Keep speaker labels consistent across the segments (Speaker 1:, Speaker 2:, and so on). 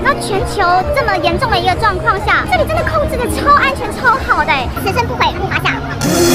Speaker 1: 知道全球这么严重的一个状况下，这里真的控制的超安全、超好的，此生不悔入华夏。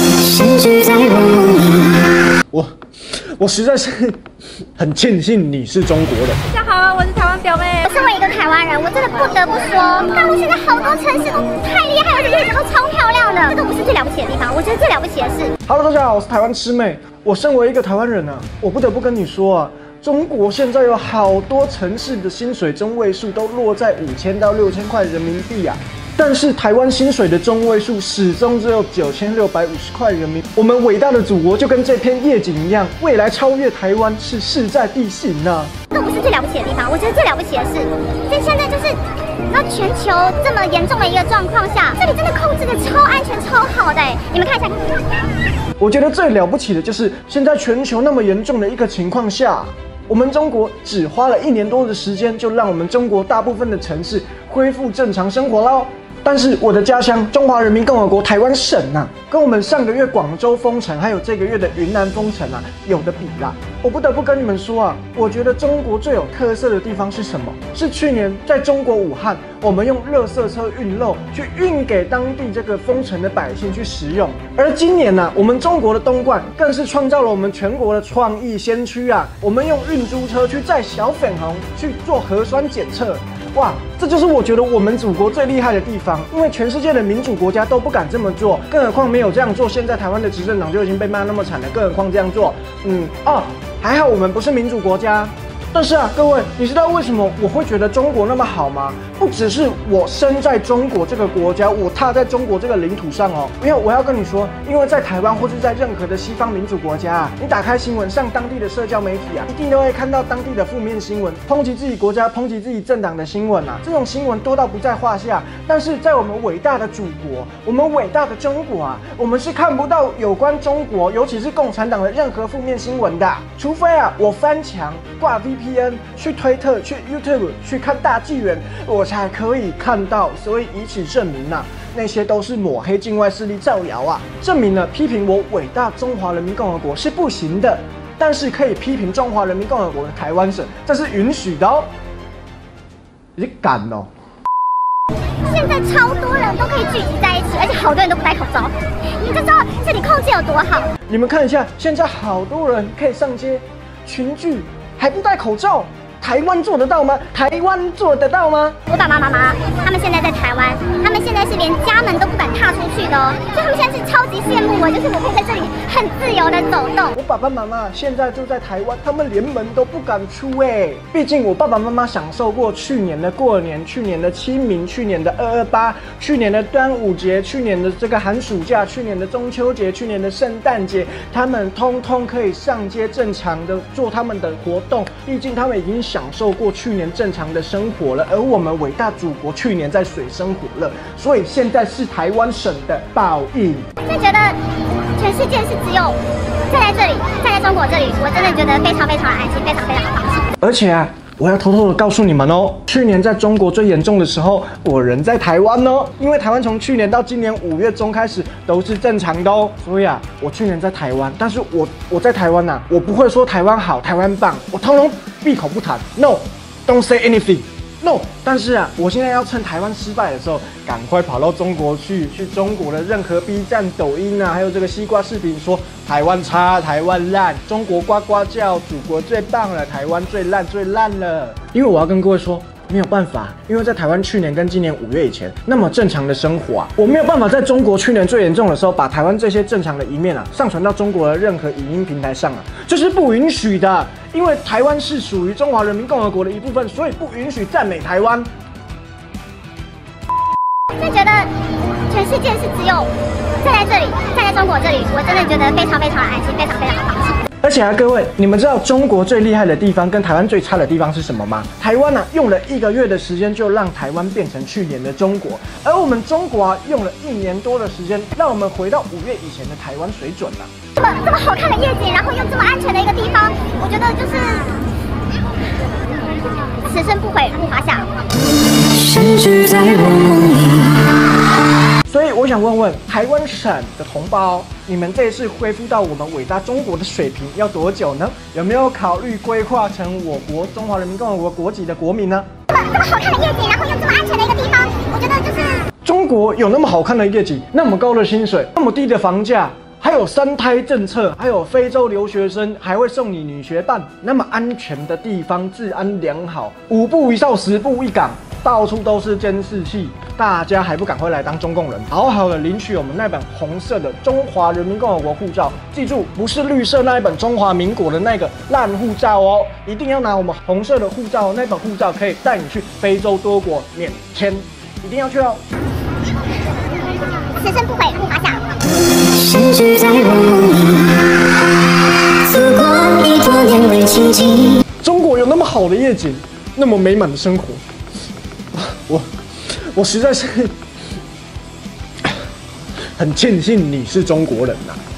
Speaker 2: 我实在是很庆幸你是中国人。
Speaker 3: 大家好，我是台湾表妹。
Speaker 1: 身为一个台湾人，我真的不得不说，大陆现在好多城市都太厉害，而且夜景都超漂亮的，这都不是最了不起的地方。我觉得最了不起的是
Speaker 2: ，Hello， 大家好，我是台湾吃妹。我身为一个台湾人啊，我不得不跟你说啊。中国现在有好多城市的薪水中位数都落在5000到6000块人民币啊，但是台湾薪水的中位数始终只有9650块人民币。我们伟大的祖国就跟这片夜景一样，未来超越台湾是势在必行啊。
Speaker 1: 这不是最了不起的地方，我觉得最了不起的是，现在就是你知道全球这么严重的一个状况下，这里真的控制的超安全、超好的，你们看一下。
Speaker 2: 我觉得最了不起的就是现在全球那么严重的一个情况下。我们中国只花了1年多的时间，就让我们中国大部分的城市恢复正常生活喽。但是我的家乡中华人民共和国台湾省啊，跟我们上个月广州封城，还有这个月的云南封城啊，有的比啦。我不得不跟你们说啊，我觉得中国最有特色的地方是什么？是去年在中国武汉，我们用垃圾车运肉去运给当地这个封城的百姓去食用。而今年呢，我们中国的东莞更是创造了我们全国的创意先驱啊！我们用运猪车去载小粉红去做核酸检测。哇，这就是我觉得我们祖国最厉害的地方，因为全世界的民主国家都不敢这么做，更何况没有这样做，现在台湾的执政党就已经被骂那么惨了，更何况这样做，还好我们不是民主国家。但是啊，各位，你知道为什么我会觉得中国那么好吗？不只是我生在中国这个国家，我踏在中国这个领土上哦。因为我要跟你说，因为在台湾或是在任何的西方民主国家啊，你打开新闻，上当地的社交媒体啊，一定都会看到当地的负面新闻，抨击自己国家、抨击自己政党的新闻啊。这种新闻多到不在话下。但是在我们伟大的祖国，我们伟大的中国啊，我们是看不到有关中国，尤其是共产党的任何负面新闻的，除非啊，我翻墙挂 VPN 去推特、去 YouTube 去看大纪元，我才可以看到。所以以此证明啊，那些都是抹黑境外势力造谣啊，证明了批评我伟大中华人民共和国是不行的，但是可以批评中华人民共和国的台湾省，这是允许的哦。你敢哦？
Speaker 1: 现在超多人都可以聚集在一起，而且好多人都不戴口罩，你就知道这里空气有多好。
Speaker 2: 你们看一下，现在好多人可以上街群聚。还不戴口罩，台湾做得到吗？台湾做得到吗？
Speaker 1: 我爸爸妈妈他们现在在台湾，他们现在是连家门都不敢踏出去的哦，所以他们现在是超级羡慕我，就是我可以在这里很自由的走动。
Speaker 2: 我爸爸妈妈现在住在台湾，他们连门都不敢出哎。毕竟我爸爸妈妈享受过去年的过年、去年的清明、去年的228、去年的端午节、去年的这个寒暑假、去年的中秋节、去年的圣诞节，他们通通可以上街正常的做他们的活动。毕竟他们已经享受过去年正常的生活了，而我们伟大祖国去年在水深火热，所以现在是台湾省的报应。
Speaker 1: 就觉得全世界是只有站在这里，站在中国这里，我真的觉得非常非常安心，非常非常放心。
Speaker 2: 而且啊，我要偷偷的告诉你们哦，去年在中国最严重的时候，我人在台湾哦，因为台湾从去年到今年5月中开始都是正常的哦，所以啊，我去年在台湾，但是我在台湾啊，我不会说台湾好、台湾棒，我通通闭口不谈 ，No，don't say anything。No， 但是啊，我现在要趁台湾失败的时候，赶快跑到中国去中国的任何 B 站、抖音啊，还有这个西瓜视频说台湾差、台湾烂，中国呱呱叫，祖国最棒了，台湾最烂最烂了。因为我要跟各位说，没有办法，因为在台湾去年跟今年5月以前那么正常的生活啊，我没有办法在中国去年最严重的时候把台湾这些正常的一面啊上传到中国的任何影音平台上啊，这是不允许的。因为台湾是属于中华人民共和国的一部分，所以不允许赞美台湾。
Speaker 1: 就觉得全世界是只有站在这里，站在中国这里，我真的觉得非常非常安心，非常非常放心。
Speaker 2: 而且啊，各位，你们知道中国最厉害的地方跟台湾最差的地方是什么吗？台湾啊，用了1个月的时间就让台湾变成去年的中国，而我们中国啊，用了1年多的时间，让我们回到5月以前的台湾水准啊。
Speaker 1: 这么好看的夜景，然后又这么安全的一个地方，我觉得就是此生不悔入华夏。
Speaker 4: 甚至在我梦里。
Speaker 2: 所以我想问问台湾省的同胞，你们这一次恢复到我们伟大中国的水平要多久呢？有没有考虑规划成我国中华人民共和国国籍的国民呢？
Speaker 1: 这么好看的夜景，然后又这么安全的一个地方，我觉得就是
Speaker 2: 中国有那么好看的业绩，那么高的薪水，那么低的房价，还有3胎政策，还有非洲留学生还会送你女学伴，那么安全的地方，治安良好，5步一哨，10步一岗，到处都是监视器，大家还不赶快来当中共人，好好的领取我们那本红色的中华人民共和国护照，记住，不是绿色那一本中华民国的那个烂护照哦，一定要拿我们红色的护照，那本护照可以带你去非洲多国免签，一定要去哦。
Speaker 1: 此生不悔不华夏。
Speaker 4: 深居在我梦里，祖国已多年未亲近。
Speaker 2: 中国有那么好的夜景，那么美满的生活，我实在是很庆幸你是中国人呐。